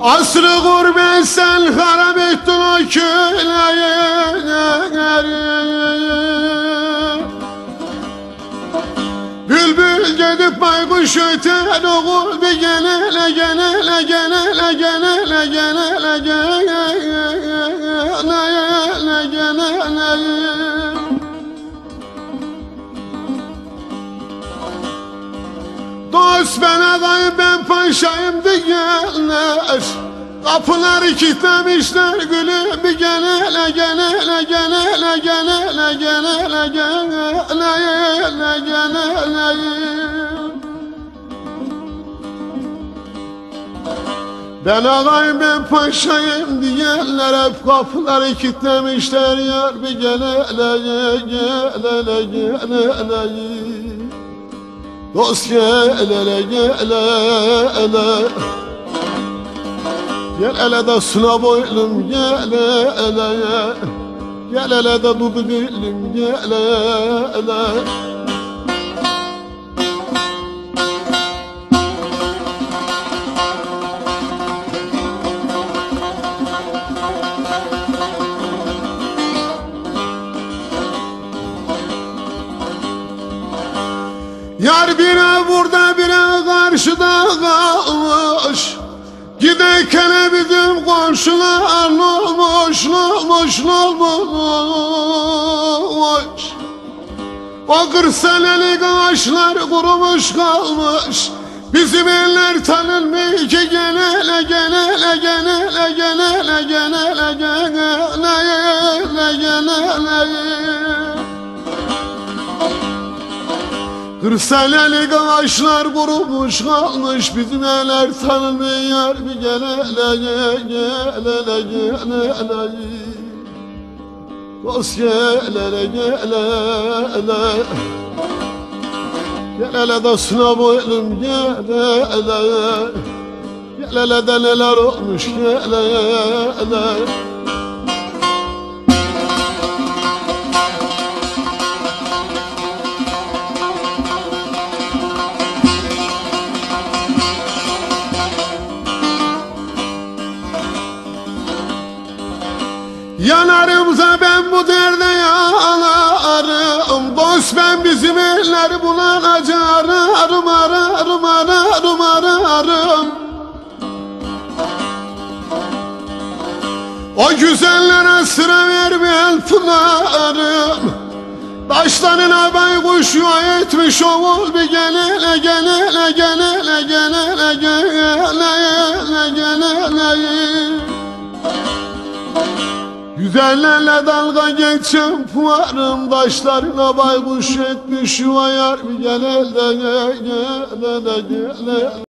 Asrı gurbet sen harap ettin o köyleri. Bülbül gidip baykuş öter oğul bir genele genele genele genele genele genele genele. Dost ben adayım ben paşayım diyenler, kapıları kilitlemişler gülüm bir genele genele genele genele genele genele genele. Ben ağayım ben paşayım diyenler hep kapıları kilitlemişler yar bir genele genele genele. Dost gel hele gel hele, gel hele de suna boylum gel hele, gel hele de dudu dilim gel hele. Yar bire burada bire karşıda kalmış, giderken bizim komşular ne olmuş ne olmuş ne olmuş. O 40 senelik ağaçlar kurumuş kalmış, bizim eller tanınmıyor ki genele genele genele genele genele genele genele. 40 senelik ağaçlar kurumuş kalmış, bizim eller tanımıyor bir genele genele genele. Dost gel hele gel hele, gel hele de suna boylum gel hele, gel hele de neler olmuş gel hele. Yanarımsa ben bu derde yanarım, dost ben bizim eller bulanaca ararım ararım ararım ararım. O güzellere sıra vermeyen pınarım, taşlarına baykuş yuva etmiş oğul bir genele genele genele genele genele genele. Güzellerle dalga geçen puarım, taşlarına baykuş etmiş yuva yar bir genelde genele genele.